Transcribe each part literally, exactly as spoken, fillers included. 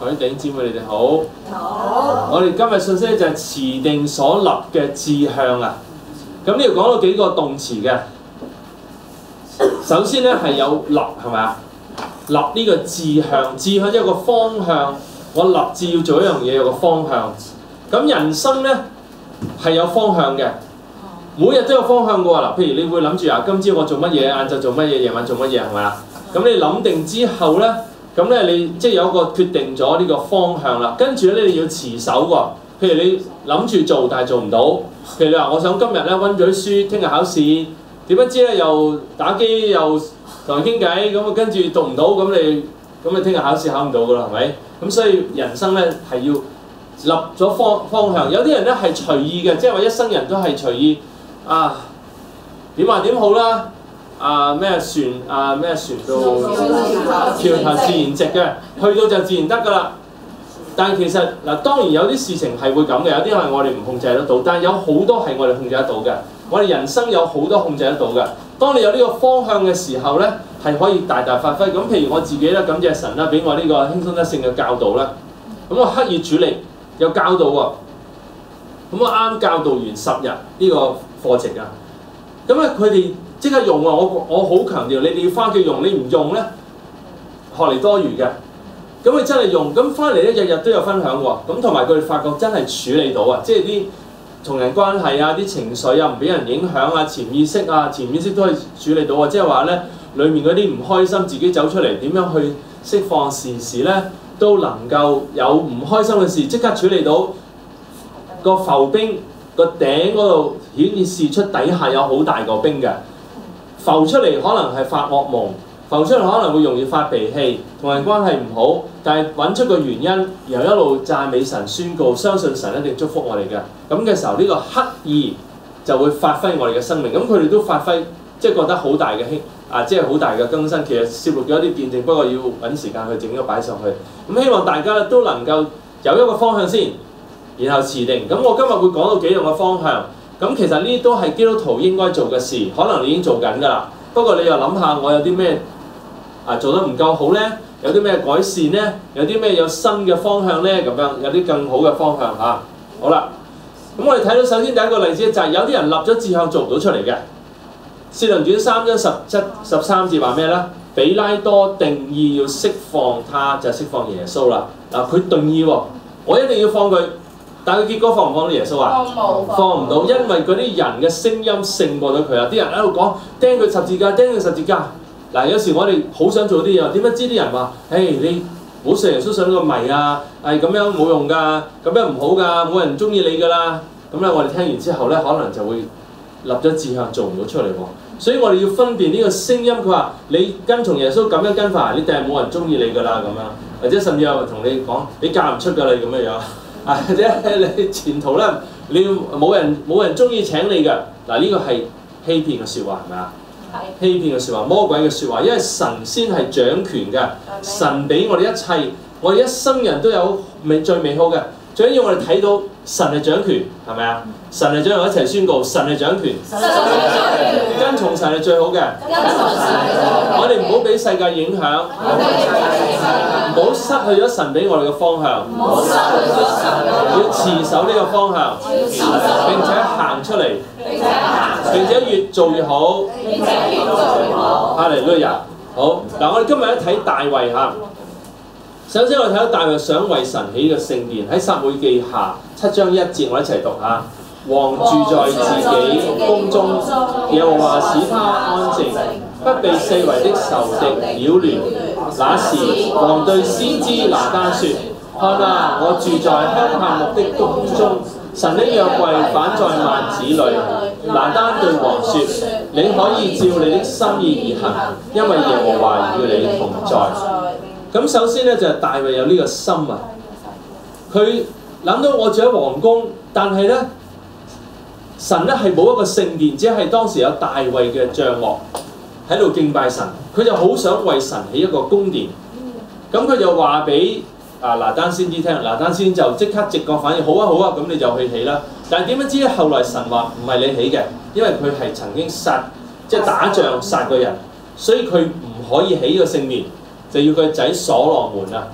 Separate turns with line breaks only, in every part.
各位弟兄姊妹，你哋好。
好。
我哋今日信息咧就係持定所立嘅志向啊。咁呢度講到幾個動詞嘅。首先咧係有立係咪啊？立呢個志向，志向即係個方向。我立志要做一樣嘢，有個方向。咁人生咧係有方向嘅，每日都有方向嘅喎。嗱，譬如你會諗住啊，今朝我做乜嘢，晏晝做乜嘢，夜晚做乜嘢，係咪啊？咁你諗定之後咧，咁咧你即係有個決定咗呢個方向啦。跟住咧你要持守喎。譬如你諗住做，但係做唔到。譬如你話我想今日咧温咗啲書，聽日考試，點不知咧又打機又同人傾偈，咁啊跟住讀唔到，咁你咁你聽日考試考唔到噶啦，係咪？咁所以人生咧係要立咗方方向。有啲人咧係隨意嘅，即係話一生人都係隨意啊，點話點好啦。啊咩船啊咩船到橋頭自然直嘅，去到就自然得㗎啦。但係其實嗱，當然有啲事情係會咁嘅，有啲係我哋唔控制得到，但係有好多係我哋控制得到嘅。我哋人生有好多控制得到嘅。當你有呢個方向嘅時候咧，係可以大大發揮。咁譬如我自己咧，感謝神啦，俾我呢個輕鬆得勝嘅教導啦。咁我刻意主力有教導喎。咁我啱教導完十日呢個課程啊。咁咧佢哋即刻用啊！我我好強調，你哋要翻去用，你唔用咧，學嚟多餘嘅。咁佢真係用，咁翻嚟咧日日都有分享喎。咁同埋佢哋發覺真係處理到啊，即係啲同人關係啊、啲情緒啊唔俾人影響啊、潛意識啊、潛意識都可以處理到啊。即係話咧，裡面嗰啲唔開心自己走出嚟，點樣去釋放，時時咧都能夠有唔開心嘅事即刻處理到。個浮冰個頂嗰度顯示出底下有好大個冰嘅。浮出嚟可能係發惡夢，浮出嚟可能會容易發脾氣，同人關係唔好，但係揾出個原因，然後一路讚美神，宣告相信神一定祝福我哋嘅。咁嘅時候，呢個刻意就會發揮我哋嘅生命。咁佢哋都發揮，即係覺得好大嘅興啊，即係好大嘅更新。其實攝錄咗一啲見證，不過要揾時間去整咗擺上去。咁希望大家都能夠有一個方向先，然後持定。咁我今日會講到幾樣嘅方向。咁其實呢啲都係基督徒應該做嘅事，可能你已經做緊㗎啦。不過你又諗下，我有啲咩啊做得唔夠好呢？有啲咩改善呢？有啲咩有新嘅方向呢？咁樣有啲更好嘅方向嚇。好啦，咁我哋睇到首先第一個例子就係有啲人立咗志向做唔到出嚟嘅。使徒行傳三章十七十三節話咩呢？比拉多定意要釋放他，就係釋放耶穌啦。嗱，佢定意喎，我一定要放佢。但係佢結果放唔放到耶穌啊？放唔到，因為嗰啲人嘅聲音勝過咗佢啊！啲人喺度講釘佢十字架，釘佢十字架。嗱，有時我哋好想做啲嘢，點解知啲人話：誒，你唔好信耶穌上個迷啊！係咁樣冇用㗎，咁樣唔好㗎，冇人中意你㗎啦。咁咧，我哋聽完之後咧，可能就會立咗志向做唔到出嚟喎。所以我哋要分辨呢個聲音。佢話你跟從耶穌咁樣跟法，你定係冇人中意你㗎啦咁樣，或者甚至有人同你講你嫁唔出㗎啦咁樣樣。啊！或者你前途咧，你冇人冇人中意請你嘅。嗱，呢個係欺騙嘅説話，係咪啊？係欺騙嘅説話，魔鬼嘅説話。因為神先係掌權嘅，神俾我哋一切，我哋一生人都有美最美好嘅。最緊要我哋睇到神係掌權，係咪啊？神係掌權，一齊宣告神係掌權。神係掌權。跟從神係最好嘅。跟從神係最好嘅。我哋唔好俾世界影響。唔好俾世界影響。唔好失去咗神俾我哋嘅方向。唔好失去咗神。要持守呢個方向。要持守。並且行出嚟。並且行。並且越做越好。並且越做越好。哈利路亞。好嗱，我哋今日一睇大衛嚇。首先我哋睇到大衛想為神起嘅聖殿，喺撒母耳記下七章一節，我一齊讀下。王住在自己宮中，耶和華使他安靜，不被四圍的仇敵擾亂。那時王對先知拿單說：看啊，我住在香柏木的宮中，神的約櫃反在幔子裏。拿單對王說：你可以照你的心意而行，因為耶和華與你同在。咁首先咧就係、是、大衛有呢個心啊，佢諗到我住喺皇宮，但係咧神咧係冇一個聖殿，只係當時有大衛嘅帳幕喺度敬拜神，佢就好想為神起一個宮殿。咁佢就話俾啊拿單先知聽，拿單先就即刻直覺反應，好啊好啊，咁你就去起啦。但係點樣知後來神話唔係你起嘅，因為佢係曾經殺即係打仗殺過人，所以佢唔可以起個聖殿。就要佢仔所羅門啊，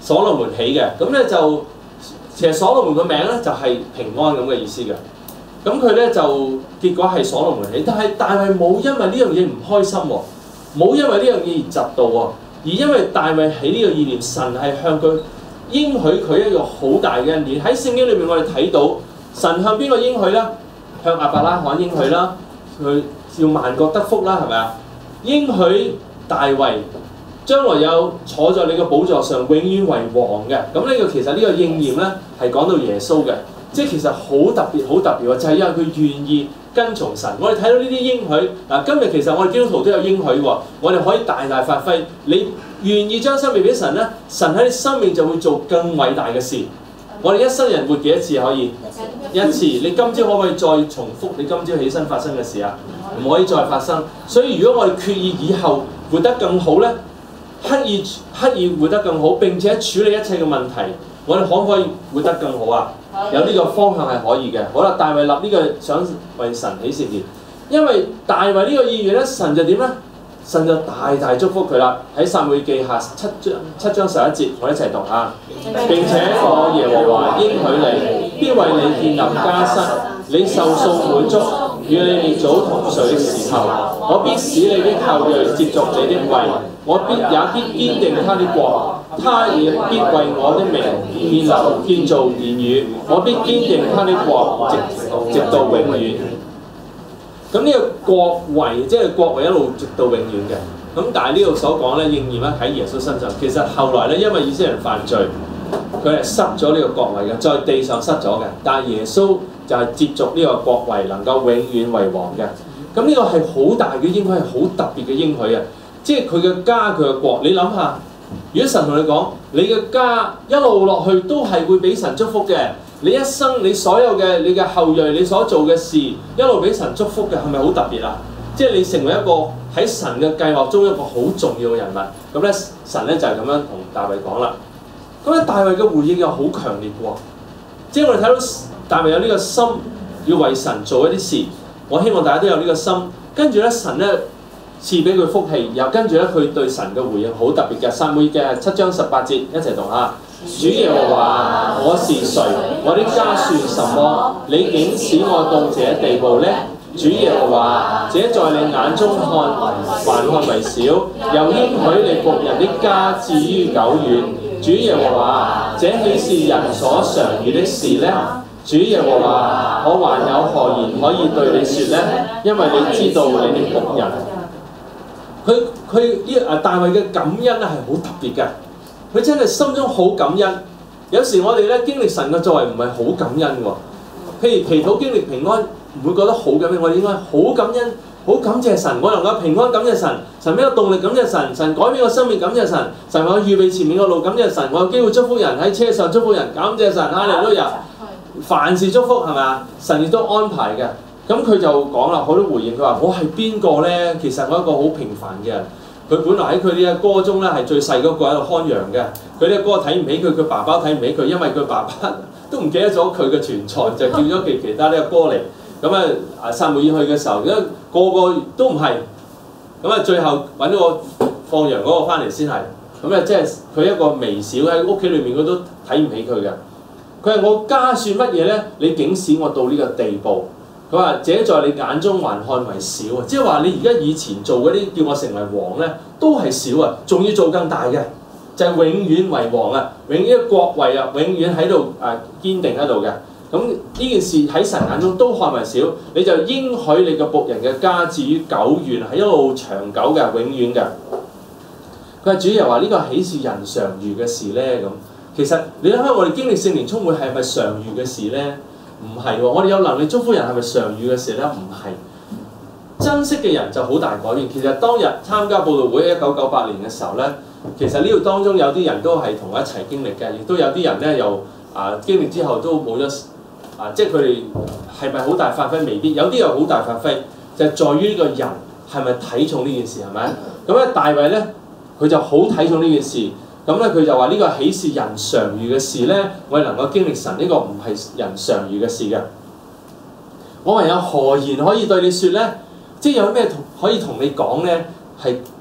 所羅門起嘅。咁咧就其實所羅門個名咧就係平安咁嘅意思嘅。咁佢咧就結果係所羅門起，但係大衛冇因為呢樣嘢唔開心喎，冇因為呢樣嘢而嫉妒喎，而因為大衛起呢個意念，神係向佢應許佢一個好大嘅恩典。喺聖經裏面我哋睇到神向邊個應許咧？向亞伯拉罕應許啦，佢要萬國得福啦，係咪啊？應許大衛將來有坐在你嘅寶座上，永遠為王嘅。咁呢個其實呢個應驗咧係講到耶穌嘅。即係其實好特別，好特別喎，就係、是、因為佢願意跟從神。我哋睇到呢啲應許嗱，今日其實我哋基督徒都有應許喎，我哋可以大大發揮。你願意將生命俾神咧，神喺你生命就會做更偉大嘅事。我哋一生人活幾多次可以？一次。你今朝可唔可以再重複你今朝起身發生嘅事啊？唔可以再發生。所以如果我哋決意以後活得更好咧，刻意刻意活得更好，並且處理一切嘅問題，我哋可唔可以活得更好啊？有呢個方向係可以嘅。好啦，大衛立呢個想為神起誓言，因為大衛呢個意願咧，神就點咧？神就大大祝福佢啦。喺撒母耳記下七章七章十一節，我一齊讀下。並且我耶和華應許你，必為你建立家室，你壽數滿足，與你列祖同睡的時候，我必使你的後裔接續你的位，我必也必堅定他的國。他也必為我的名建立建造殿宇，我必堅定他的國直直到永遠。咁呢個國位即係國位一路直到永遠嘅。咁但係呢度所講咧應驗咧喺耶穌身上。其實後來咧因為以色列人犯罪，佢係失咗呢個國位嘅，在地上失咗嘅。但係耶穌就係接續呢個國位，能夠永遠為王嘅。咁呢個係好大嘅應許，係好特別嘅應許啊！即係佢嘅家，佢嘅國。你諗下。如果神同你講，你嘅家一路落去都係會俾神祝福嘅，你一生你所有嘅你嘅後裔，你所做嘅事一路俾神祝福嘅，係咪好特別啊？即係你成為一個喺神嘅計劃中一個好重要嘅人物。咁咧，神咧就係咁樣同大衛講啦。咁咧，大衛嘅回應又好強烈喎。即係我哋睇到大衛有呢個心，要為神做一啲事。我希望大家都有呢個心。跟住咧，神咧。賜俾佢福氣，又跟住咧，佢對神嘅回應好特別嘅。撒母耳記七章十八節，一齊讀下。主耶和華，我是誰？我的家算什麼？你竟使我到這地步呢？主耶和華，這在你眼中看還看為小，又應許你僕人的家至於久遠。主耶和華，這豈是人所常遇的事呢？主耶和華，我還有何言可以對你說呢？因為你知道你的僕人。佢佢呢啊大衛嘅感恩咧係好特別嘅，佢真係心中好感恩。有時我哋咧經歷神嘅作為唔係好感恩喎，譬如祈禱經歷平安，唔會覺得好感恩。我哋應該好感恩，好感謝神，我能夠平安感謝神，神俾個動力感謝神，神改變個生命感謝神，神為我預備前面個路感謝神，我有機會祝福人喺車上祝福人感謝神，哈利路亞，凡事祝福係咪啊？神亦都安排嘅。咁佢就講啦，好多回應。佢話：我係邊個咧？其實我係一個好平凡嘅人。佢本來喺佢呢個歌中咧係最細嗰個喺度看羊嘅。佢呢個歌睇唔起佢，佢爸爸睇唔起佢，因為佢爸爸都唔記得咗佢嘅存在，就叫咗其其他呢個歌嚟。咁啊啊撒母耳去嘅時候，因為個個都唔係。咁啊最後揾咗個放羊嗰個翻嚟先係。咁咧即係佢一個微小喺屋企裏面，佢都睇唔起佢嘅。佢話：我家算乜嘢咧？你竟使我到呢個地步？佢話：這在你眼中還看為小啊！即係話你而家以前做嗰啲叫我成為王咧，都係少啊，仲要做更大嘅，就係、是、永遠為王啊！永遠國位啊，永遠喺度誒堅定喺度嘅。咁呢件事喺神眼中都看為小，你就應許你個僕人嘅家至於久遠，係一路長久嘅，永遠嘅。佢話：主又話呢個豈是人常遇嘅事咧？咁其實你諗下，我哋經歷聖靈充滿係咪常遇嘅事咧？唔係喎，我哋有能力祝福人係咪常遇嘅事咧？唔係，珍惜嘅人就好大改變。其實當日參加佈道會一九九八年嘅時候咧，其實呢度當中有啲人都係同我一齊經歷嘅，亦都有啲人咧又啊經歷之後都冇咗啊，即係佢哋係咪好大發揮？未必，有啲又好大發揮，就係在於呢個人係咪睇重呢件事係咪？咁咧大衛咧佢就好睇重呢件事。咁咧佢就話呢個豈是人常遇嘅事咧？我哋能夠經歷神呢個唔係人常遇嘅事嘅。我還有何言可以對你説咧？即係有咩可以同你講咧？係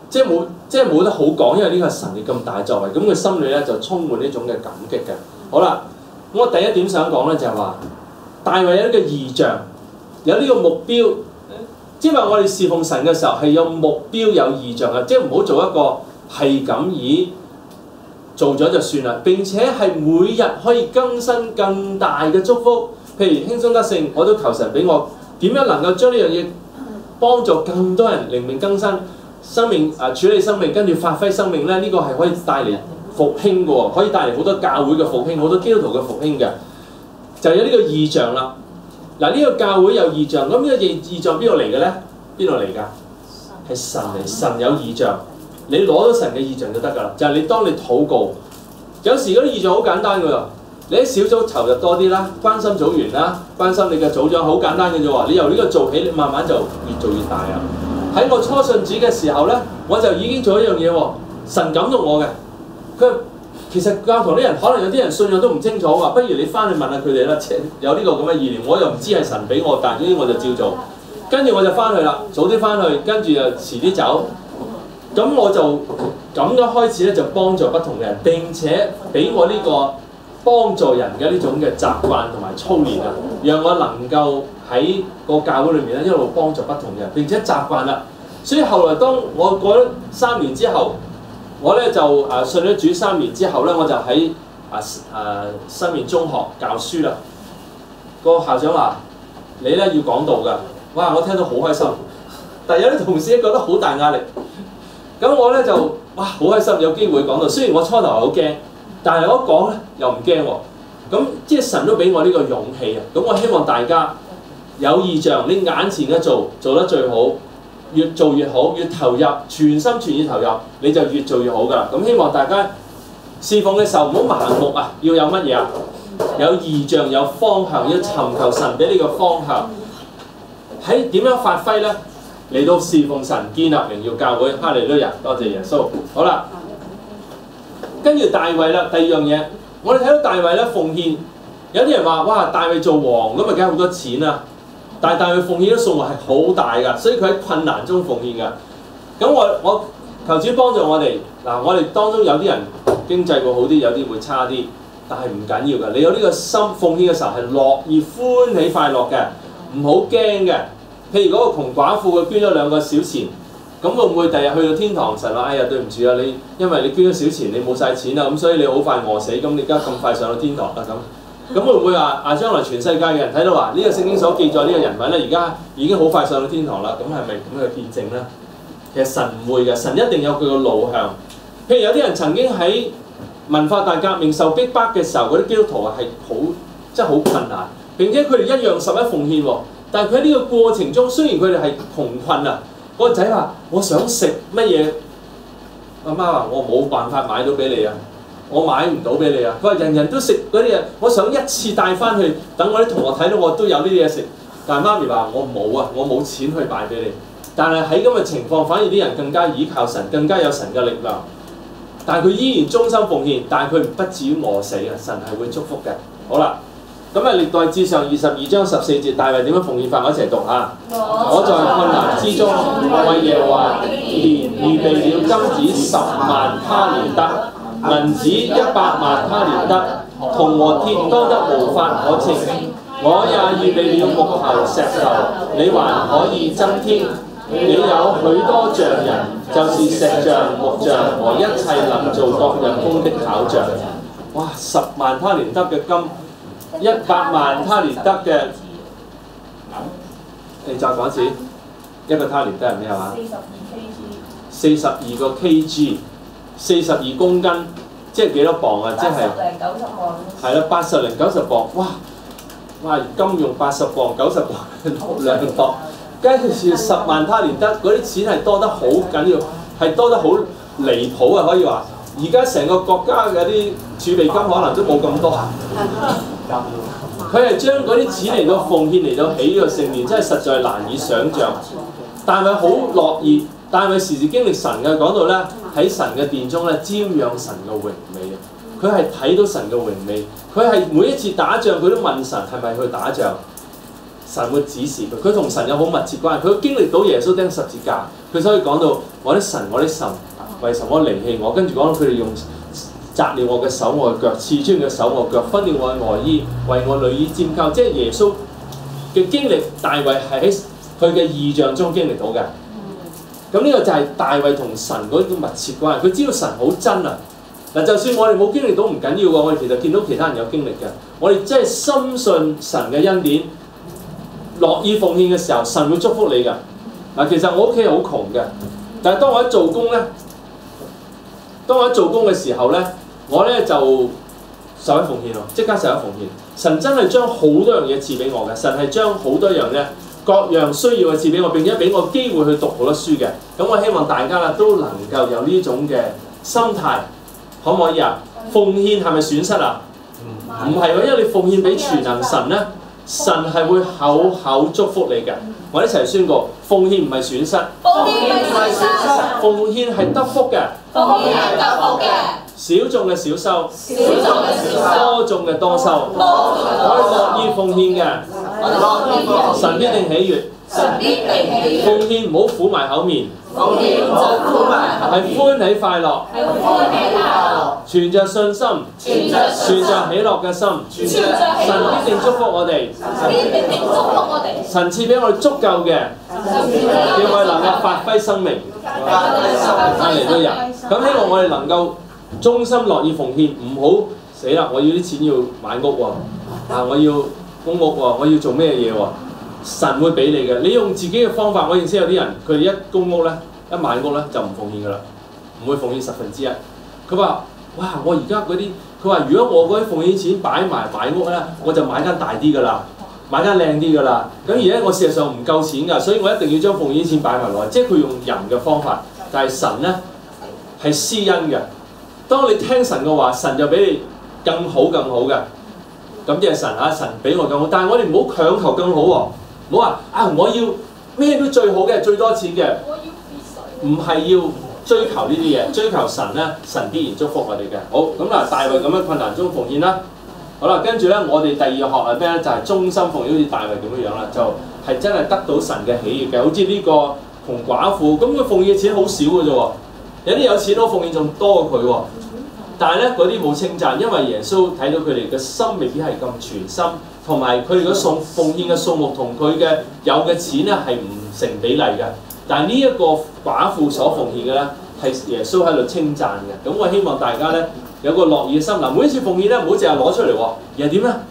即係冇即係冇得好講，因為呢個係神嘅咁大作為，咁佢心裏咧就充滿呢種嘅感激嘅。好啦，我第一點想講咧就係話，大衛有一個異象，有呢個目標，即係話我哋侍奉神嘅時候係有目標有異象嘅，即係唔好做一個係咁以做咗就算啦，並且係每日可以更新更大嘅祝福。譬如輕鬆得勝，我都求神俾我點樣能夠將呢樣嘢幫助更多人靈命更新。生命啊，處理生命，跟住發揮生命咧，呢、這個係可以帶嚟復興嘅喎，可以帶嚟好多教會嘅復興，好多基督徒嘅復興嘅，就有呢個異象啦。嗱，呢個教會有異象，咁呢個異異象邊度嚟嘅咧？邊度嚟㗎？係神嚟，神有異象，你攞到神嘅異象就得㗎啦。就係、是、你當你禱告，有時嗰啲異象好簡單㗎喎，你喺小組投入多啲啦，關心組員啦，關心你嘅組長，好簡單嘅啫喎。你由呢個做起，你慢慢就越做越大啊。喺我初信主嘅時候咧，我就已經做一樣嘢喎。神感動我嘅，佢其實教堂啲人可能有啲人信仰都唔清楚話，不如你翻去問下佢哋啦。有呢個咁嘅意念，我又唔知係神俾我，但係總之我就照做。跟住我就翻去啦，早啲翻去，跟住又遲啲走。咁我就咁樣開始咧，就幫助不同嘅人，並且俾我呢個幫助人嘅呢種嘅習慣同埋操練啊，讓我能夠喺個教會裏面咧一路幫助不同嘅人，並且習慣啦。所以後來當我過咗三年之後，我咧就誒信咗主三年之後咧，我就喺啊誒新面中學教書啦。個校長話：你咧要講道㗎。哇！我聽到好開心，但係有啲同事覺得好大壓力。咁我咧就哇好開心，有機會講道。雖然我初頭係好驚，但係我一講咧又唔驚喎。咁即係神都俾我呢個勇氣啊！咁我希望大家有異象，你眼前嘅做做得最好，越做越好，越投入，全心全意投入，你就越做越好㗎啦。咁希望大家侍奉嘅時候唔好盲目啊，要有乜嘢啊？有異象，有方向，要尋求神俾你個方向。喺點樣發揮咧？嚟到侍奉神，建立榮耀教會。哈利路亞，多謝耶穌。好啦，跟住大衛啦，第二樣嘢，我哋睇到大衛咧奉獻。有啲人話：哇，大衛做王咁咪梗係好多錢啦。但係大衛奉獻嘅數目係好大㗎，所以佢喺困難中奉獻㗎。咁我我求主幫助我哋嗱，我哋當中有啲人經濟會好啲，有啲會差啲，但係唔緊要㗎。你有呢個心奉獻嘅時候係樂意歡喜快樂嘅。唔好驚嘅，譬如嗰個窮寡婦佢捐咗兩個小錢，咁會唔會第日去到天堂神話：哎呀對唔住啊，你因為你捐咗小錢，你冇晒錢啊，咁所以你好快餓死，咁你而家咁快上到天堂啦咁，咁會唔會話啊將來全世界嘅人睇到話呢個聖經所記載呢個人物咧，而家已經好快上到天堂啦？咁係咪咁嘅見證咧？其實神唔會嘅，神一定有佢個路向。譬如有啲人曾經喺文化大革命受逼迫嘅時候，嗰啲基督徒係好真係好困難。並且佢哋一樣十一奉獻喎，但係佢喺呢個過程中，雖然佢哋係窮困啊，嗰個仔話：我想食乜嘢？阿媽話：我冇辦法買到俾你啊，我買唔到俾你啊。佢話：人人都食嗰啲嘢，我想一次帶翻去，等我啲同學睇到我都有呢啲嘢食。但係媽咪話：我冇啊，我冇錢去買俾你。但係喺咁嘅情況，反而啲人更加倚靠神，更加有神嘅力量。但係佢依然忠心奉獻，但係佢不至於餓死啊！神係會祝福嘅。好啦。咁啊，歷代志上二十二章十四節，大衛點樣奉獻法？我一齊讀嚇。我在困難之中，為耶和華殿預備了金子十萬他連得，銀子一百萬他連得，銅和鐵多得無法可稱。我也預備了木頭石頭，你還可以增添。你有許多匠人，就是石匠、木匠和一切能做各樣工的巧匠。哇！十萬他連得嘅金。一百萬他連得嘅，你再講一次，一個他連得係咩話？四十二 kg。四十二個 kg， 四十二公斤，即係幾多磅啊？即係八十零九十磅。係啦，八十零九十磅，哇！哇！金用八十磅、九十磅兩磅，跟住十萬他連得，嗰啲錢係多得好緊要，係多得好離譜啊！可以話，而家成個國家嘅啲儲備金可能都冇咁多。佢係將嗰啲錢嚟到奉獻嚟到起呢個聖殿，真係實在難以想像。但係好樂意，但係時時經歷神嘅講到咧，喺神嘅殿中咧瞻仰神嘅榮美啊！佢係睇到神嘅榮美，佢係每一次打仗佢都問神係咪去打仗。 神會指示佢，佢同神有好密切關係，佢經歷到耶穌釘十字架，佢所以講到我的神，我的神，為什麼離棄我？跟住講到佢哋用扎了我嘅手，我嘅腳，刺穿嘅手，我嘅腳，分了我嘅外衣，為我女兒拈鬮，即係耶穌嘅經歷，大衛係喺佢嘅異象中經歷到嘅。咁呢個就係大衛同神嗰個密切關係，佢知道神好真啊！嗱，就算我哋冇經歷到唔緊要㗎，我哋其實見到其他人有經歷嘅，我哋真係深信神嘅恩典，樂意奉獻嘅時候，神會祝福你㗎。嗱，其實我屋企係好窮嘅，但係當我一做工咧，當我一做工嘅時候咧，我咧就十一奉獻咯，即刻十一奉獻。神真係將好多樣嘢賜俾我嘅，神係將好多樣咧。各樣需要嘅賜俾我，並且俾我機會去讀好多書嘅。咁我希望大家啦都能夠有呢種嘅心態，可唔可以啊？奉獻係咪損失啊？唔係喎，因為你奉獻俾全能神咧，神係會口口祝福你嘅。我哋一齊宣告，奉獻唔係損失，
奉獻唔係損失，
奉獻係得福嘅，
奉獻係得福嘅。
少種嘅少收，
少種嘅少收，
多種嘅多收，
多種嘅多收。
我樂意奉獻嘅，
我哋樂意奉獻，
神必定喜悅。
神必定喜悅。
奉獻唔好苦埋口面，
奉獻唔好苦埋口面，
係歡喜快樂，
係歡喜快樂，
存着信心，
存着信心，
存着喜樂嘅心，
存着喜樂，
神必定祝福我哋，
神必定祝福我哋。
神賜俾我哋足夠嘅，叫我哋能夠發揮生命。阿利都人，咁希望我哋能夠忠心樂意奉獻，唔好死啦！我要啲錢要買屋喎，啊我要公屋喎，我要做咩嘢喎？神會俾你嘅，你用自己嘅方法。我認識有啲人，佢哋一公屋咧，一買屋咧就唔奉獻噶啦，唔會奉獻十分之一。佢話：哇！我而家嗰啲，佢話如果我嗰啲奉獻錢擺埋買屋咧，我就買間大啲噶啦，買間靚啲噶啦。咁而家我事實上唔夠錢㗎，所以我一定要將奉獻錢擺埋落去。即係佢用人嘅方法，但係神咧係施恩嘅。當你聽神嘅話，神就俾你更好更好嘅。咁即係神啊！神俾我更好，但係我哋唔好強求更好喎。唔好話啊！我要咩都最好嘅，最多錢嘅。唔係要追求呢啲嘢，追求神咧，神必然祝福我哋嘅。好咁嗱，大衛咁樣困難中奉獻啦。好啦，跟住咧，我哋第二學係咩咧？就係、是、忠心奉獻，好似大衛咁樣樣啦，就係、是、真係得到神嘅喜悅嘅。好似呢個窮寡婦，咁佢奉獻嘅錢好少嘅啫喎。有啲有錢都奉獻仲多過佢喎。但係咧，嗰啲冇稱讚，因為耶穌睇到佢哋嘅心未必係咁全心。同埋佢哋嘅送奉獻嘅數目同佢嘅有嘅錢咧係唔成比例嘅，但係呢一個寡婦所奉獻嘅咧係耶穌喺度稱讚嘅。咁我希望大家咧有個樂意嘅心。嗱，每一次奉獻咧唔好淨係攞出嚟喎，而係點咧？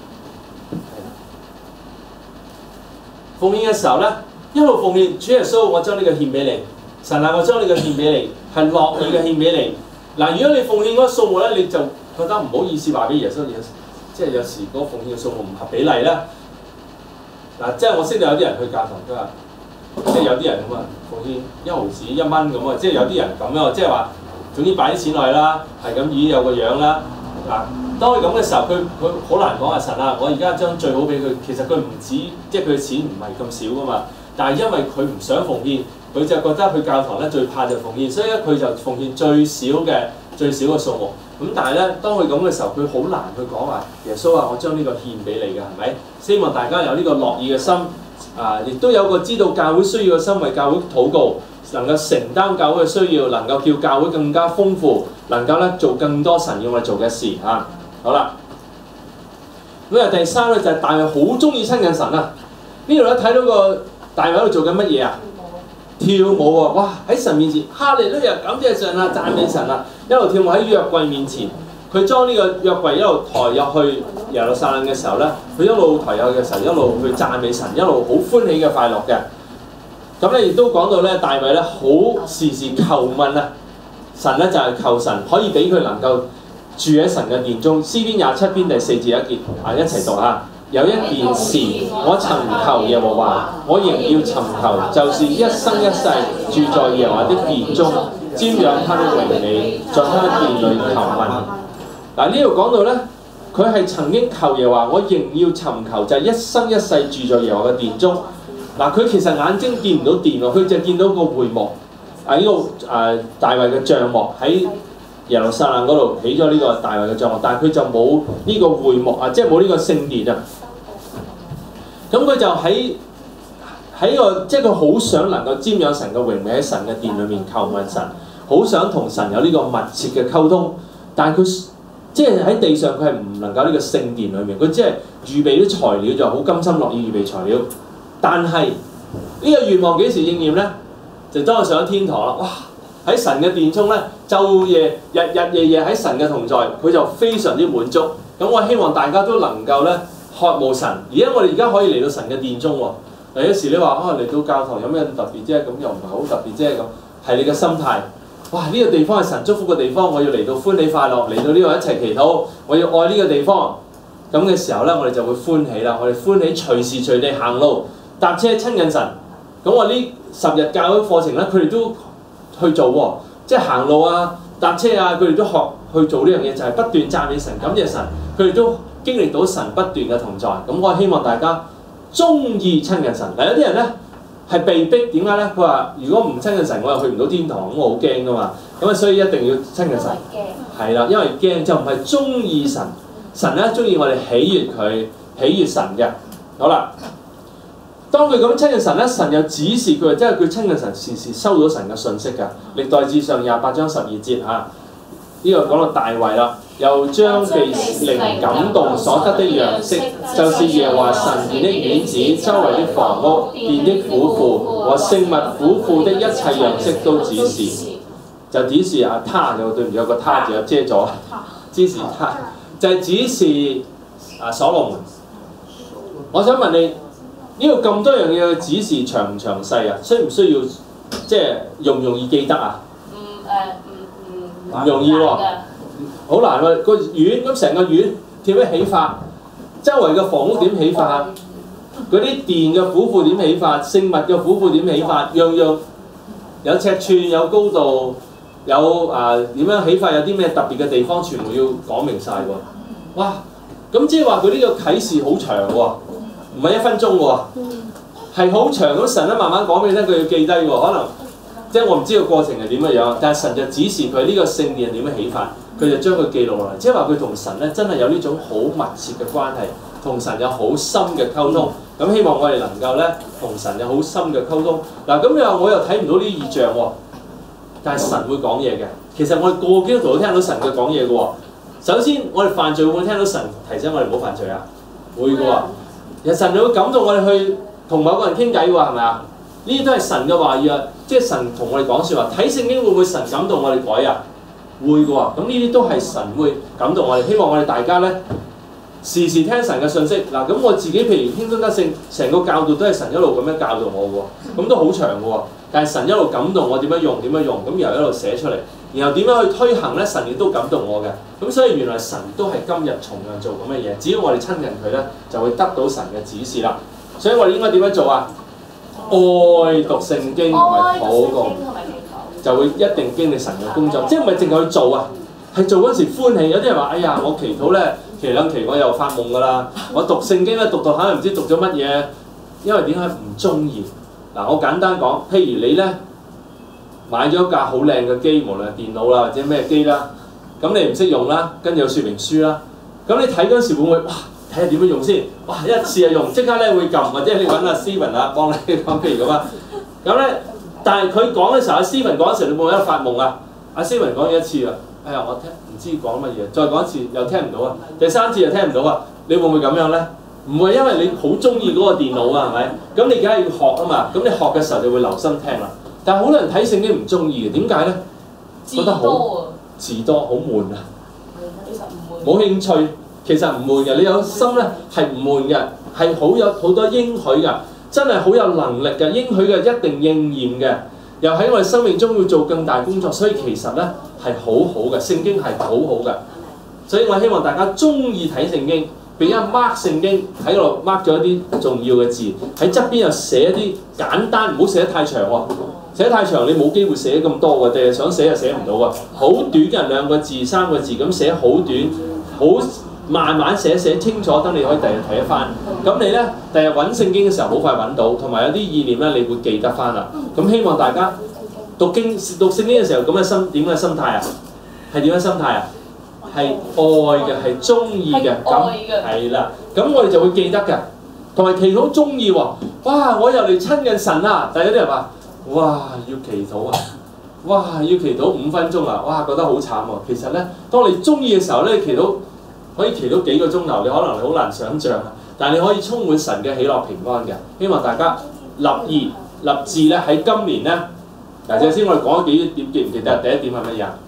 奉獻嘅時候咧，一路奉獻，主耶穌，我將呢個獻俾你，神啊，我將呢個獻俾你，係樂意嘅獻俾你。嗱，如果你奉獻嗰個數目咧，你就覺得唔好意思話俾耶穌嘢。即係有時嗰個奉獻嘅數目唔合比例咧，嗱，即係我識到有啲人去教堂都話，即係有啲人咁啊，奉獻一毫子一蚊咁啊，即係有啲人咁樣，即係話總之擺啲錢落去啦，係咁已經有個樣啦。嗱，當佢咁嘅時候，佢佢好難講啊！神啊，我而家將最好俾佢，其實佢唔止，即係佢嘅錢唔係咁少噶嘛，但係因為佢唔想奉獻，佢就覺得去教堂咧最怕就奉獻，所以咧佢就奉獻最少嘅最少嘅數目。咁但係咧，當佢咁嘅時候，佢好難去講話耶穌啊，我將呢個獻俾你嘅，係咪？希望大家有呢個樂意嘅心，啊，亦都有個知道教會需要嘅心，為教會禱告，能夠承擔教會嘅需要，能夠叫教會更加豐富，能夠咧做更多神要我哋做嘅事嚇、啊。好啦，咁啊第三咧就係、是、大衛好中意親近神啊！呢度咧睇到個大衛喺度做緊乜嘢啊？跳舞啊！哇！喺神面前，哈利路亞，感謝神啊，讚美神啊！一路跳舞喺約櫃面前，佢將呢個約櫃一路抬入去耶路撒冷嘅時候咧，佢一路抬入去嘅時候，一路去讚美神，一路好歡喜嘅快樂嘅。咁咧亦都講到咧，大衛咧好時時求問啊，神咧就係、是、求神可以俾佢能夠住喺神嘅殿中。詩篇廿七篇第四節一節啊，一齊讀下。有一件事我尋求耶和華，我仍要尋求，就是一生一世住在耶和華的殿中，瞻仰他的榮美，在他的殿裏求問。嗱，呢度講到咧，佢係曾經求耶和華，我仍要尋求，就係、是、一生一世住在耶和華嘅殿中。嗱，佢其實眼睛見唔到殿喎，佢就見到個會幕，啊呢、這個誒、呃、大衛嘅帳幕喺耶路撒冷嗰度起咗呢個大衛嘅帳幕，但係佢就冇呢個會幕啊，即係冇呢個聖殿啊。 咁佢就喺喺個即係佢好想能夠瞻仰神嘅榮美，喺神嘅殿裏面求問神，好想同神有呢個密切嘅溝通，但係佢即係喺地上佢係唔能夠呢個聖殿裏面，佢只係預備啲材料就好甘心樂意預備材料，但係呢個願望幾時應驗咧？就當我上咗天堂啦！哇！喺神嘅殿中咧，晝夜日日夜夜喺神嘅同在，佢就非常之滿足。咁我希望大家都能夠咧渴慕神。而家我哋而家可以嚟到神嘅殿中喎。嗱，有時你話啊嚟到教堂有咩特別啫？咁又唔係好特別啫。咁係你嘅心態。哇！呢、這個地方係神祝福嘅地方，我要嚟到歡喜快樂，嚟到呢度一齊祈禱，我要愛呢個地方。咁嘅時候咧，我哋就會歡喜啦。我哋歡喜隨時隨地行路、搭車親近神。咁我呢十日教會課程咧，佢哋都去做喎，即係行路啊、搭車啊，佢哋都學去做呢樣嘢，就係、是、不斷讚美神、感謝神。佢哋都經歷到神不斷嘅同在。咁我希望大家中意親近神。嗱，有啲人咧係被逼，點解咧？佢話如果唔親近神，我又去唔到天堂，咁我好驚噶嘛。咁啊，所以一定要親近神。係啦，因為驚就唔係中意神。神咧中意我哋喜悅佢、喜悅神嘅。好啦。當佢咁親近神咧，神又指示佢，即係佢親近神時時收到神嘅信息㗎。歷代志上廿八章十二節嚇，呢、這個講到大衛啦，又將被靈感動所得的樣式，就是耶和華神殿的院子、周圍的房屋、殿的府庫和聖物府庫的一切樣式都指示，就指示啊他，又對唔住有個他字又遮咗，指示他就係、是、指示啊所羅門。我想問你。呢個咁多樣嘢嘅指示詳唔詳細啊？需唔需要即係容唔容易記得啊？
唔誒唔唔
唔容易喎，好難喎。個院咁成個院點樣起法？周圍嘅房屋點起法？嗰啲殿嘅府庫點起法？聖物嘅府庫點起法？樣樣有尺寸、有高度、有啊點樣起法？有啲咩特別嘅地方，全部要講明晒喎。哇！咁即係話佢呢個啟示好長喎。唔係一分鐘喎，係好長咁。神咧慢慢講俾你聽，佢要記低喎。可能即係我唔知個過程係點嘅樣，但係神就指示佢呢個聖殿係點樣起法，佢就將佢記錄落嚟。即係話佢同神咧真係有呢種好密切嘅關係，同神有好深嘅溝通。咁希望我哋能夠咧同神有好深嘅溝通。嗱，咁又我又睇唔到呢啲異象喎，但係神會講嘢嘅。其實我哋個個基督徒都聽到神嘅講嘢嘅喎。首先，我哋犯罪會唔會聽到神提醒我哋唔好犯罪啊？會嘅喎。其實神就會感動我哋去同某個人傾偈喎，係咪啊？呢啲都係神嘅話語啊，即係神同我哋講説話。睇聖經會唔會神感動我哋改啊？會嘅喎。咁呢啲都係神會感動我哋。希望我哋大家咧時時聽神嘅信息。嗱，咁我自己譬如輕鬆得勝，成個教導都係神一路咁樣教導我嘅喎。咁都好長嘅喎。但係神一路感動我點樣用點樣用，咁然後一路寫出嚟，然後點樣去推行咧？神亦都感動我嘅。咁所以原來神都係今日同樣做咁嘅嘢。只要我哋親近佢咧，就會得到神嘅指示啦。所以我哋應該點樣做啊？愛讀聖經同埋禱告，就會一定經歷神嘅工作。即係唔係淨係去做啊？係做嗰時歡喜。有啲人話：哎呀，我祈禱咧，祈兩期我又發夢㗎啦。我讀聖經咧，讀讀下又唔知讀咗乜嘢，因為點解唔中意？嗱，我簡單講，譬如你咧買咗架好靚嘅機，無論係電腦啦或者咩機啦，咁你唔識用啦，跟住有說明書啦，咁你睇嗰陣時會唔會哇？睇下點樣用先？哇！一試就用，即刻咧會撳，或者你揾阿 Steven 啊幫你講，譬如咁啊。咁咧，但係佢講嘅時候，阿 Steven 講嘅時候，你會唔會喺度發夢啊？阿 Steven 講咗一次啦，哎呀，我聽唔知講乜嘢，再講一次又聽唔到啊，第三次又聽唔到啊，你會唔會咁樣咧？唔會，因為你好中意嗰個電腦啊，係咪？咁你梗係要學啊嘛，咁你學嘅時候就會留心聽啦。但係好多人睇聖經唔中意嘅，點解咧？覺得好字多，好悶啊！冇興趣，其實唔悶嘅。你有心咧係唔悶嘅，係好有好多應許嘅，真係好有能力嘅，應許嘅一定應驗嘅，又喺我哋生命中要做更大工作，所以其實咧係好好嘅，聖經係好好嘅。所以我希望大家中意睇聖經。俾一 mark 聖經喺度 mark 咗一啲重要嘅字，喺側邊又寫一啲簡單，唔好寫得太長喎。寫得太長你冇機會寫咁多嘅，定係想寫又寫唔到啊！好短嘅兩個字、三個字咁寫，好短，好慢慢寫寫清楚，等你可以第日睇得翻。咁你咧第日揾聖經嘅時候好快揾到，同埋有啲意念咧你會記得翻啦。咁希望大家讀經讀聖經嘅時候咁嘅心點嘅心態啊？係點樣心態啊？係愛嘅，係中意嘅，咁係啦。咁我哋就會記得嘅。 同埋祈禱中意喎。哇！我又嚟親近神啦，但係有啲人話：哇，要祈禱啊！哇，要祈禱五分鐘啊！哇，覺得好慘喎。其實咧，當你中意嘅時候咧，祈禱可以祈禱幾個鐘頭，你可能你好難想像啊。但係你可以充滿神嘅喜樂平安嘅。希望大家立意立志咧喺今年咧，嗱，頭先我哋講咗幾點，記唔記得？第一點係乜嘢啊？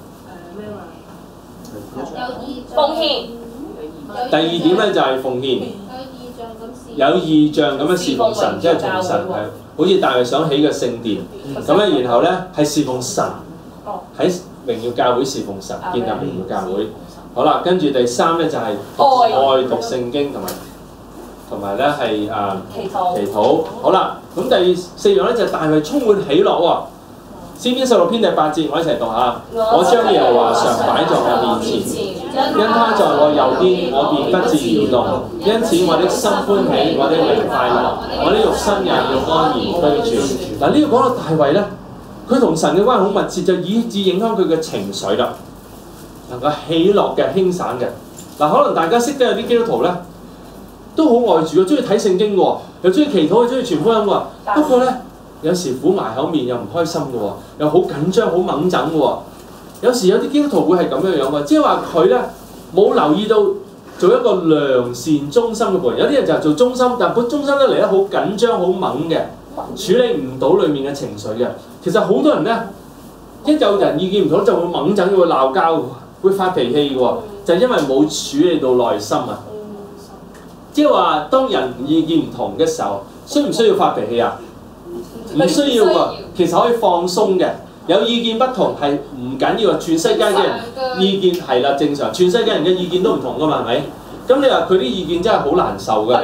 奉獻。
第二點咧就係奉獻。有異象咁侍奉神，即係從神係好似大衛想起嘅聖殿咁咧，然後咧係侍奉神，喺榮耀教會侍奉神，建立榮耀教會。好啦，跟住第三咧就係愛讀聖經同埋同埋咧係誒
祈禱。
祈禱。好啦，咁第四樣咧就係大衛充滿喜樂喎。詩篇十六篇第八節，我一齊讀下。我將耶和華常擺在我面前，因他在我右邊，我便不致搖動。因此我的心歡喜，我的靈快樂，我的肉身也要安然居住。嗱，呢個講到大衛咧，佢同神嘅關係好密切，就以致影響佢嘅情緒啦。能夠喜樂嘅、輕省嘅。嗱，可能大家識得有啲基督徒咧，都好愛主，中意睇聖經嘅喎，又中意祈禱，又中意傳福音喎。不過咧，有時苦埋口面又唔開心嘅喎，又好緊張、好掹整嘅喎。有時有啲基督徒會係咁樣樣嘅，即係話佢咧冇留意到做一個良善忠心嘅僕人。有啲人就係做忠心，但係個忠心咧嚟得好緊張、好猛嘅，處理唔到裡面嘅情緒嘅。其實好多人咧，一有人意見唔同就會掹整，會鬧交，會發脾氣嘅喎，就係因為冇處理到內心啊。即係話，當人意見唔同嘅時候，需唔需要發脾氣啊？唔需要喎，其實可以放鬆嘅。有意見不同係唔緊要啊！全世界嘅人意見係啦，正常。全世界人嘅意見都唔同噶嘛，係咪？咁你話佢啲意見真係好難受㗎。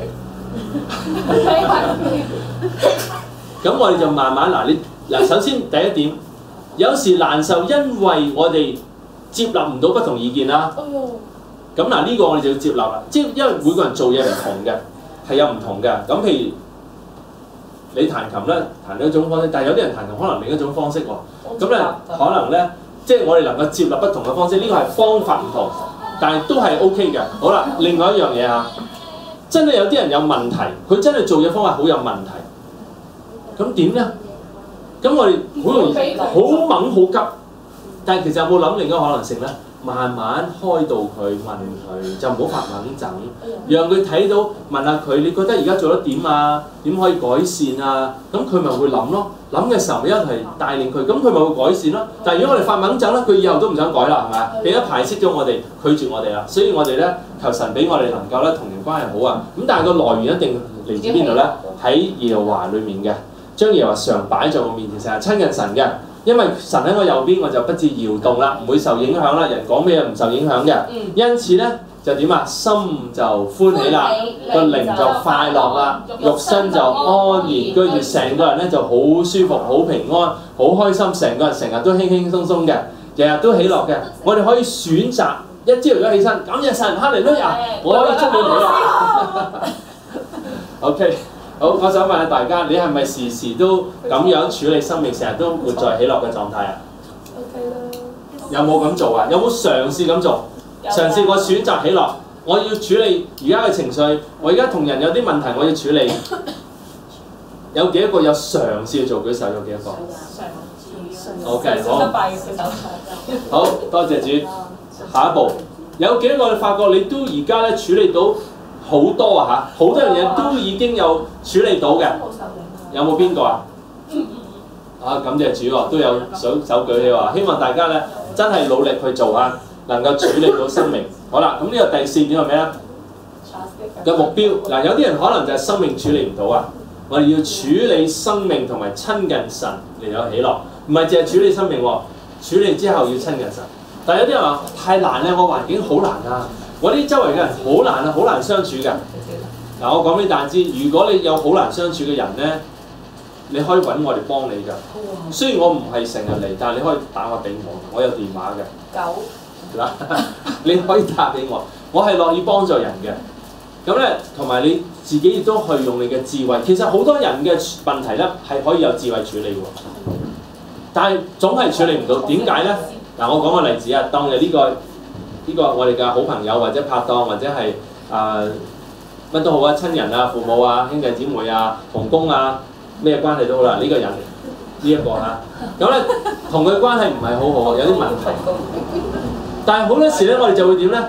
咁我哋就慢慢嗱，你嗱首先第一點，有時難受，因為我哋接納唔到不同意見啦。咁嗱呢個我哋就要接納啦，即係因為每個人做嘢唔同嘅，係有唔同嘅。咁譬如你彈琴咧，彈另一種方式，但係有啲人彈琴可能另一種方式喎。咁咧可能咧，即係我哋能夠接納不同嘅方式，呢個係方法唔同，但係都係 O K 嘅。好啦，另外一樣嘢嚇，真係有啲人有問題，佢真係做嘢方法好有問題。咁點咧？咁我哋好容易好猛好急，但係其實有冇諗另一個可能性咧？慢慢開導佢，問佢，就唔好發猛整，讓佢睇到，問下佢，你覺得而家做得點啊？點可以改善啊？咁佢咪會諗咯。諗嘅時候咪一齊帶領佢，咁佢咪會改善咯。但係如果我哋發猛整咧，佢以後都唔想改啦，係咪啊？變咗排斥咗我哋，拒絕我哋啦。所以我哋咧求神俾我哋能夠咧同人關係好啊。咁但係個來源一定嚟自邊度咧？喺耶和華裡面嘅，將耶和華常擺在我面前，成日親近神嘅。因為神喺我右邊，我就不致搖動啦，唔會受影響啦。人講咩唔受影響嘅，因此咧就點啊？心就歡喜啦，個靈就快樂啦，肉身就安然居住，成個人咧就好舒服、好平安、好開心，成個人成日都輕輕鬆鬆嘅，日日都喜樂嘅。我哋可以選擇一朝早起身，感謝神，哈利路亞，我可以祝你喜樂。OK。好，我想問下大家，你係咪時時都咁樣處理生命，成日都活在喜樂嘅狀態啊？
OK 啦。
有冇咁做啊？有冇嘗試咁做？嘗試我選擇喜樂，我要處理而家嘅情緒。我而家同人有啲問題，我要處理。有幾多個有嘗試去做？舉手有幾多個 ？OK， 好，好多謝主。下一步有幾多個你發覺你都而家咧處理到？好多啊嚇，好多樣嘢都已經有處理到嘅，有冇邊個啊？啊，感謝主喎，都有手手舉起話，希望大家咧真係努力去做啊，能夠處理到生命。好啦，咁呢個第四點係咩啊？嘅目標嗱，有啲人可能就係生命處理唔到啊，我哋要處理生命同埋親近神嚟有喜樂，唔係淨係處理生命喎，處理之後要親近神。但係有啲人話太難啦，我環境好難啊。我啲周圍嘅人好難啊，好難相處嘅。嗱，我講俾大家知，如果你有好難相處嘅人咧，你可以揾我哋幫你㗎。雖然我唔係成日嚟，但係你可以打個俾我，我有電話嘅。九。嗱，你可以打俾我，我係樂意幫助人嘅。咁咧，同埋你自己亦都去用你嘅智慧。其實好多人嘅問題咧係可以有智慧處理喎，但係總係處理唔到。點解咧？嗱，我講個例子啊，當日呢個。呢個我哋嘅好朋友或者拍檔或者係啊乜都好啊，親人啊、父母啊、兄弟姊妹啊、同工啊，咩關係都好啦。呢、這個人呢一、這個嚇，咁咧同佢關係唔係好好，有啲問題。但係好多時咧，我哋就會點咧？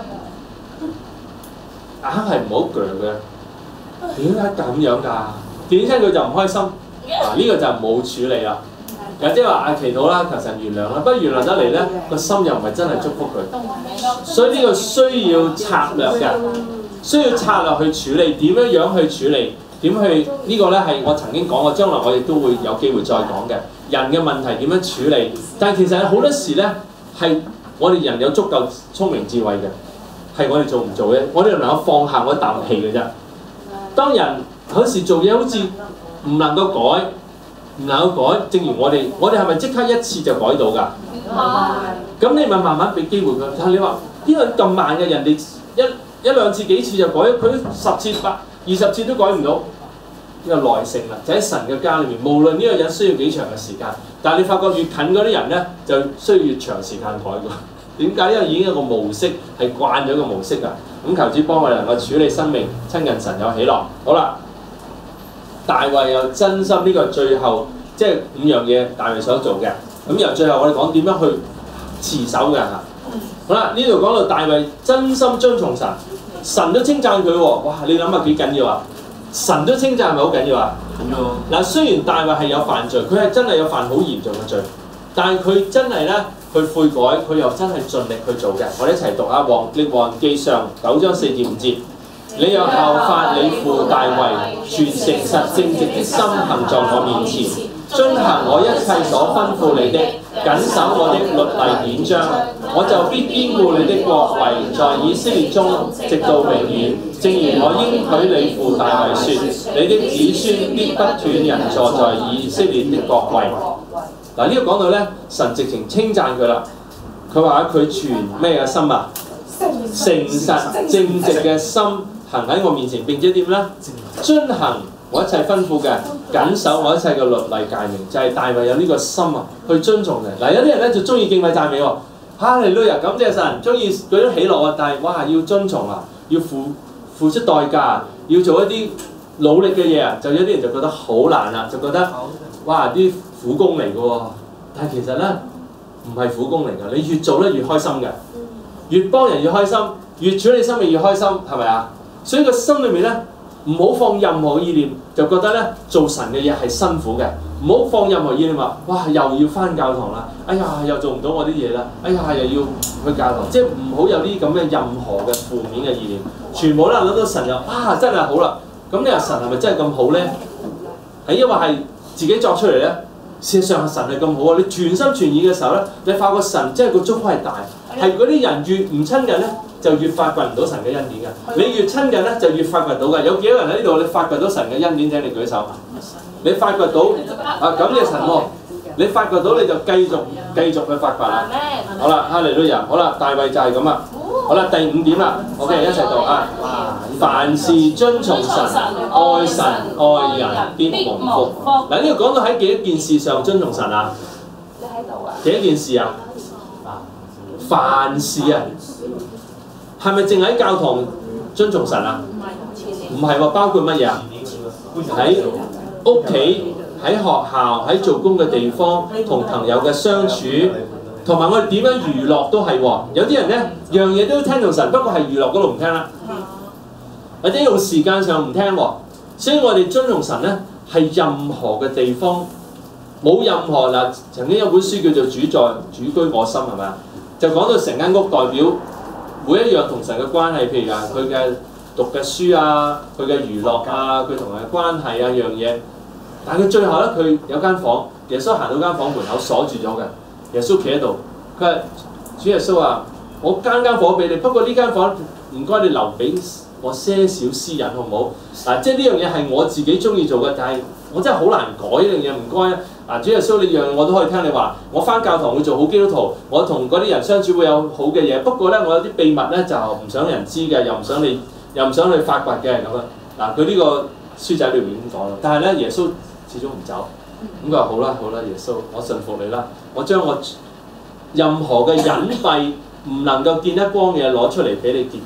硬係唔好鋸嘅。點解咁樣㗎？點解佢就唔開心？嗱、啊，呢、這個就冇處理啦。又即係話啊，祈禱啦，求神原諒啦。不過原諒得嚟咧，個心又唔係真係祝福佢。所以呢個需要策略嘅，需要策略去處理。點樣樣去處理？點去、這個、呢個咧係我曾經講過，將來我亦都會有機會再講嘅。人嘅問題點樣處理？但係其實好多時咧係我哋人有足夠聰明智慧嘅，係我哋做唔做嘅？我哋能夠放下嗰啖氣嘅啫。當人有時做嘢好似唔能夠改。唔能夠改，正如我哋，我哋係咪即刻一次就改到㗎？係。咁你咪慢慢俾機會佢。但係你話邊個咁慢嘅？人哋一一兩次幾次就改，佢十次、百二十次都改唔到。呢個耐性啦，就喺神嘅家裏面，無論呢個人需要幾長嘅時間，但係你發覺越近嗰啲人咧，就需要越長時間改㗎。點解？因為已經有個模式係慣咗個模式啊。咁求主幫我哋能夠處理生命，親近神有喜樂。好啦。大衛有真心，呢個最後即係五樣嘢大衛想做嘅。咁由最後我哋講點樣去持守嘅嚇。好啦，呢度講到大衛真心遵從神，神都稱讚佢喎。哇！你諗下幾緊要啊？神都稱讚係咪好緊要啊？嗱，雖然大衛係有犯罪，佢係真係有犯好嚴重嘅罪，但係佢真係咧去悔改，佢又真係盡力去做嘅。我哋一齊讀下《王列王記上》九章四至五節。你又效法你父大衛，全誠實正直的心行在我面前，遵行我一切所吩咐你的，謹守我的律例典章，我就必堅固你的國位在以色列中，直到永遠。正如我應許你父大衛說，你的子孫必不斷人坐在以色列的國位。嗱，呢個講到咧，神直情稱讚佢啦。佢話佢全咩嘅心啊？誠實正直嘅心。行喺我面前，並且點咧？遵行我一切吩咐嘅，謹守我一切嘅律例誡命，就係、是、大衛有呢個心啊，去遵從嘅。嗱，有啲人咧就中意敬畏讚美喎，哈利路亞，感謝神，中意嗰種喜樂啊，但係哇，要遵從啊，要付付出代價，要做一啲努力嘅嘢啊，就有啲人就覺得好難啦，就覺得哇啲苦工嚟嘅喎，但係其實咧唔係苦工嚟㗎，你越做咧越開心嘅，越幫人越開心，越處理生命越開心，係咪啊？所以個心裏面咧，唔好放任何意念，就覺得咧做神嘅嘢係辛苦嘅。唔好放任何意念話，哇又要返教堂啦，哎呀又做唔到我啲嘢啦，哎呀又要去教堂，即係唔好有啲咁嘅任何嘅負面嘅意念。全部咧諗到神又啊真係好啦，咁你話神係咪真係咁好咧？係因為係自己作出嚟咧？事實上神係咁好啊！你全心全意嘅時候咧，你發覺神真係個祝福係大，係嗰啲人越唔親近咧，就越發掘唔到神嘅恩典嘅。你越親近咧，就越發掘到嘅。有幾多人喺呢度？你發掘到神嘅恩典，請你舉手。你發掘到啊，感謝神喎！你發掘到你就繼續繼續去發掘啦。好啦，哈利路亞。好啦，大衛就係咁啦。好啦，第五點啦，OK，一齊讀啊！凡事遵從神、愛神、愛人，必蒙福。嗱，呢個講到喺幾多件事上遵從神啊？
你喺度啊？
幾多件事啊？凡事啊，係咪淨喺教堂遵從神啊？唔係喎，包括乜嘢啊？喺屋企、喺學校、喺做工嘅地方、同朋友嘅相處，同埋我哋點樣娛樂都係喎。有啲人咧，樣嘢都聽從神，不過係娛樂嗰度唔聽啦，或者用時間上唔聽喎。所以我哋遵從神咧，係任何嘅地方冇任何嗱。曾經有本書叫做《主在主居我心》，係咪啊？就講到成間屋代表每一樣同神嘅關係，譬如話佢嘅讀嘅書啊，佢嘅娛樂啊，佢同人嘅關係啊樣嘢。但係佢最後咧，佢有間房，耶穌行到間房門口鎖住咗嘅，耶穌企喺度。佢話：主耶穌話：我間間房俾你，不過呢間房唔該你留俾我些少私隱，好唔好？嗱，即係呢樣嘢係我自己中意做嘅，但係我真係好難改呢樣嘢，唔該啊！嗱，主耶穌你樣我都可以聽你話，我返教堂會做好基督徒，我同嗰啲人相處會有好嘅嘢。不過咧，我有啲秘密咧就唔想人知嘅，又唔想你，又唔想去發掘嘅咁樣。嗱，佢呢個書仔裏面咁講啦。但係咧，耶穌始終唔走。咁佢話：好啦，好啦，耶穌，我信服你啦。我將我任何嘅隱蔽唔能夠見得光嘅嘢攞出嚟俾你潔淨。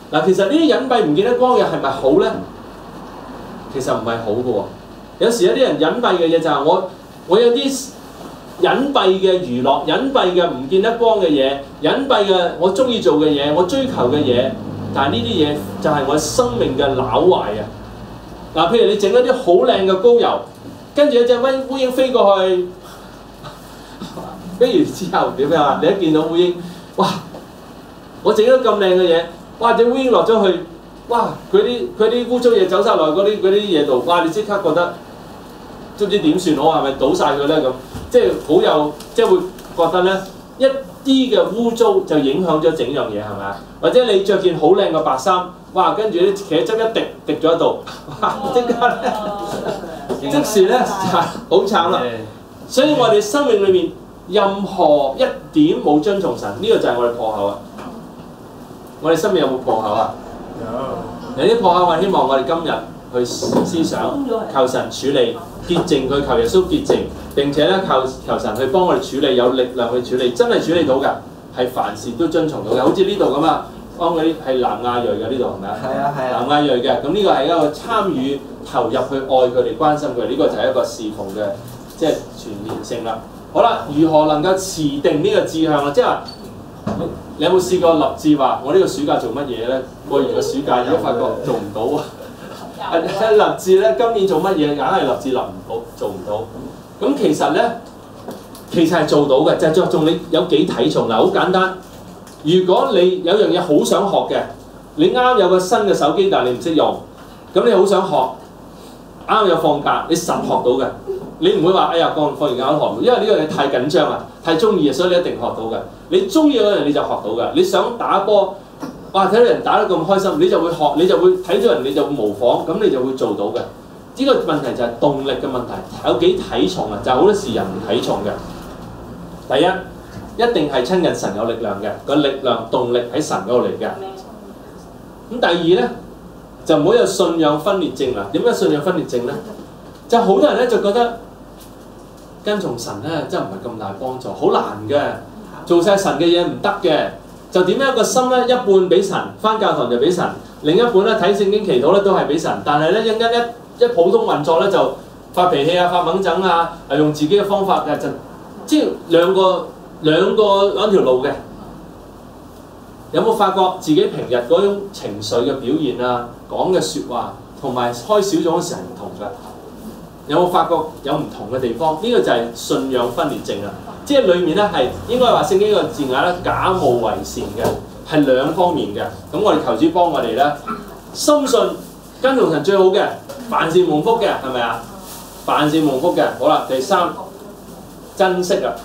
嗱，其實呢啲隱蔽唔見得光嘅係咪好咧？其實唔係好嘅喎。有時有啲人隱蔽嘅嘢就係我我有啲隱蔽嘅娛樂、隱蔽嘅唔見得光嘅嘢、隱蔽嘅我中意做嘅嘢、我追求嘅嘢，但係呢啲嘢就係我生命嘅朽壞啊！嗱，譬如你整一啲好靚嘅膏油，跟住有隻烏烏蠅飛過去，跟住之後點樣啊？你一見到烏蠅，哇！我整咗咁靚嘅嘢，哇！隻烏蠅落咗去，哇！佢啲佢啲污糟嘢走晒落嗰啲嗰啲嘢度，哇！你即刻覺得都唔知點算好，係咪倒晒佢咧咁？即係好有，即係會覺得咧一啲嘅污糟就影響咗整樣嘢係咪啊？或者你着件好靚嘅白衫，哇！跟住啲茄汁一滴滴咗喺度，哇！即刻咧，即時咧好慘啦。所以我哋生命裏面任何一點冇遵從神，呢、這個就係我哋破口啊！我哋生命有冇破口啊？有。有啲破口，我希望我哋今日去思想，求神處理潔淨佢，求耶穌潔淨，並且咧求求神去幫我哋處理，有力量去處理，真係處理到㗎，係凡事都遵從到嘅。好似呢度咁啊，幫嗰啲係南亞裔嘅呢度係咪啊？係啊係啊。南亞裔嘅，咁呢個係一個參與投入去愛佢哋、關心佢，呢、這個就係一個侍奉嘅即係全面性啦。好啦，如何能夠持定呢個志向啊？即係話你，你有冇試過立志話我呢個暑假做乜嘢咧？過完個暑假而家發覺做唔到啊！立志咧，今年做乜嘢？硬係立志立唔到，做唔到。咁其實咧，其實係做到嘅，就係着重你有幾睇重嗱。好簡單，如果你有樣嘢好想學嘅，你啱有個新嘅手機，但係你唔識用，咁你好想學，啱有放假，你實學到嘅。你唔會話哎呀放放完假都學唔到，因為呢個嘢太緊張啊，太中意啊，所以你一定學到嘅。你中意嗰樣你就學到嘅。你想打波，哇！睇到人打得咁開心，你就會學，你就會睇到人你就會模仿，咁你就會做到嘅。呢、這個問題就係動力嘅問題，有幾睇重啊？就係、是、好多時人唔睇重嘅。第一，一定係親近神有力量嘅，個力量動力喺神嗰度嚟嘅。咁第二咧，就唔好有信仰分裂症啦。點解信仰分裂症咧？就好多人咧就覺得跟從神咧真係唔係咁大幫助，好難嘅，做晒神嘅嘢唔得嘅。就點樣一個心咧，一半俾神，返教堂就俾神；另一半咧睇聖經祈禱咧都係俾神。但係咧一間一一普通運作咧就發脾氣啊、發猛整啊，係用自己嘅方法嘅，就即係兩個兩個兩條路嘅。有冇發覺自己平日嗰種情緒嘅表現啊、講嘅説話同埋開小組嗰時係唔同㗎？有冇發覺有唔同嘅地方？呢、這個就係信仰分裂症啦。即係裡面咧係應該話聖經個字眼咧，假冒為善嘅，係兩方面嘅。咁我哋求主幫我哋咧，深信跟從神最好嘅，凡事蒙福嘅，係咪啊？凡事蒙福嘅。好啦，第三，珍惜啊！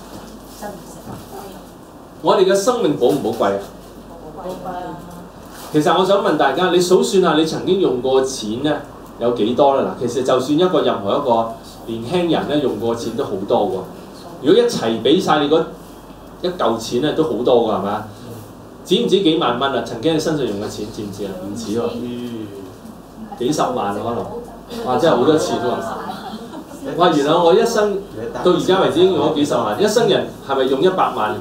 我哋嘅生命寶唔寶貴啊？寶貴啊！其實我想問大家，你數算下你曾經用過嘅錢咧有幾多咧？嗱，其實就算一個任何一個年輕人咧用過嘅錢都好多喎。如果一齊俾晒你嗰一嚿錢咧，都好多㗎，係咪啊？止唔止幾萬蚊啊？曾經你身上用嘅錢，知唔知啊？唔止喎，幾十萬啊可能，哇！真係好多錢喎。哇！原來我一生到而家為止已經用咗幾十萬，一生人係咪用一百萬？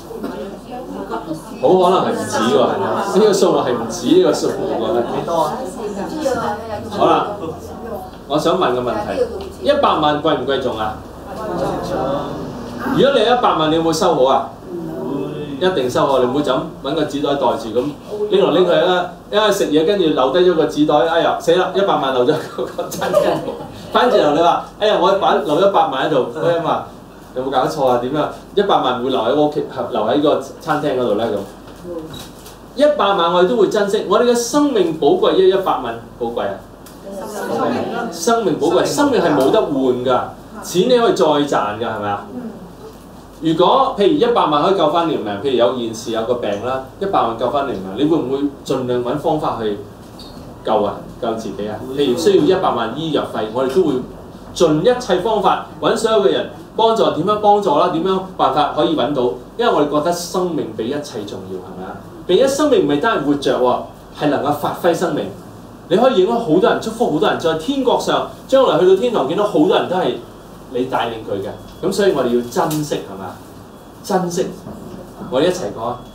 好可能係唔止喎，呢、這個數目係唔止呢個數目㗎。幾多啊？好啦，我想問個問題：一百萬貴唔貴重啊？如果你有一百萬，你有冇收好啊？一定收好，你唔會就咁揾個紙袋袋住咁拎來拎去啦。因為食嘢跟住留低咗個紙袋，哎呀死啦！一百萬留咗個餐廳度。翻轉頭你話：哎呀我擺留一百萬喺度，嗰人話有冇搞錯啊？點啊？一百萬會留喺屋企，留喺個餐廳嗰度咧咁。一百萬我哋都會珍惜，我哋嘅生命寶貴，一一百萬寶貴啊！生命寶貴，生命係冇得換㗎，錢你可以再賺㗎，係咪啊？如果譬如一百萬可以救翻條命，譬如有件事有個病啦，一百萬救翻條命，你會唔會盡量揾方法去救啊？救自己啊？譬如需要一百萬醫藥費，我哋都會盡一切方法揾所有嘅人幫助，點樣幫助啦？點樣辦法可以揾到？因為我哋覺得生命比一切重要，係咪啊？並且生命唔係單係活着喎，係能夠發揮生命。你可以影響好多人，祝福好多人，在天國上將來去到天堂見到好多人都係你帶領佢嘅。咁所以我哋要珍惜，係咪啊？珍惜，我哋一齊講，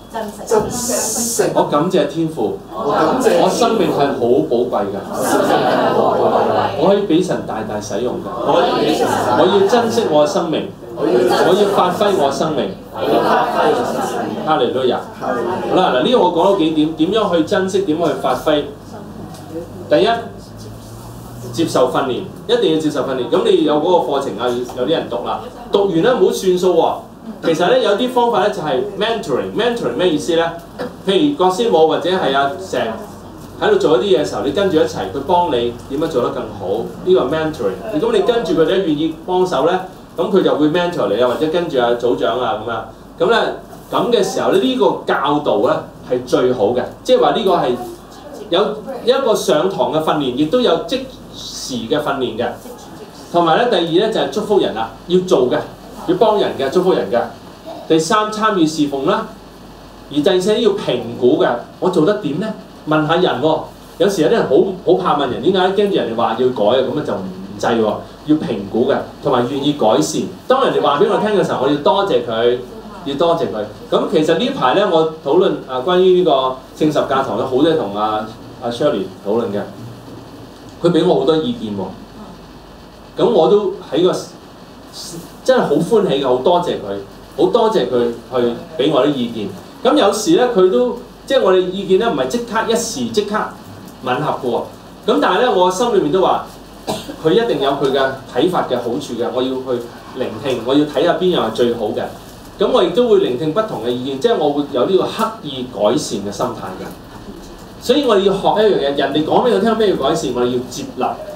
珍惜。
我感謝天父，
我感謝
我生命係好寶貴嘅，我可以俾神大大使用嘅，
我可以俾神大大
我要珍惜我嘅生命，
我要
我要發揮我嘅生命。哈利路亞。好啦，嗱呢個我講咗幾點，點樣去珍惜，點樣去發揮。第一，接受訓練，一定要接受訓練。咁你有嗰個課程啊，有啲人讀啦，讀完咧唔好算數喎。其實咧有啲方法咧就係 mentoring，mentoring 咩意思咧？譬如郭師母或者係阿石喺度做一啲嘢嘅時候，你跟住一齊，佢幫你點樣做得更好，呢個係 mentoring。咁你跟住佢哋願意幫手咧，咁佢就會 mentor 你啊，或者跟住阿組長啊咁啊。咁咧咁嘅時候咧，呢個教導咧係最好嘅，即係話呢個係有一個上堂嘅訓練，亦都有即時嘅訓練嘅。同埋咧第二咧就係祝福人啦，要做嘅。要幫人嘅，祝福人嘅。第三，參與侍奉啦。而第四要評估嘅，我做得點咧？問下人喎、哦。有時有啲人好好怕問人，點解？驚住人哋話要改啊，咁啊就唔制喎。要評估嘅，同埋願意改善。當人哋話俾我聽嘅時候，我要多謝佢，要多謝佢。咁其實呢排咧，我討論啊關於呢個聖十架堂有好多同阿阿 Shirley 討論嘅。佢俾我好多意見喎、哦。咁我都喺個。真係好歡喜嘅，好多謝佢，好多謝佢去俾我啲意見。咁有時咧，佢都即係我哋意見咧，唔係即刻一時即刻吻合嘅喎。咁但係咧，我心裏面都話，佢一定有佢嘅睇法嘅好處嘅。我要去聆聽，我要睇下邊樣係最好嘅。咁我亦都會聆聽不同嘅意見，即係我會有呢個刻意改善嘅心態嘅。所以我哋要學一樣嘢，人哋講俾我聽咩要改善，我哋要接納。